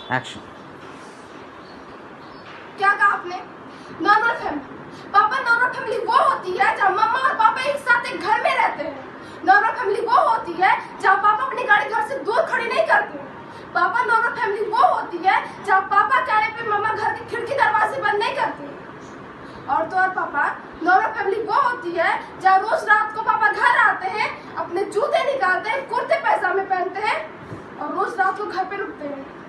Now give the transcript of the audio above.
Action. क्या कहा आपने? Normal family. पापा, नॉर्मल फैमिली वो होती है जहाँ मम्मा और पापा एक साथ एक घर में रहते हैं। नॉर्मल फैमिली वो होती है जहाँ पापा अपनी गाड़ी घर से दूर खड़ी नहीं करते। पापा, नॉर्मल फैमिली वो होती है जहाँ पापा कहने पे मम्मा घर की खिड़की दरवाजे बंद नहीं करते। और तो और पापा, नॉर्मल फैमिली वो होती है जहाँ रोज रात को पापा घर आते हैं, अपने जूते निकालते हैं, कुर्ते पैजामे पहनते हैं और रोज रात को घर पे रुकते हैं।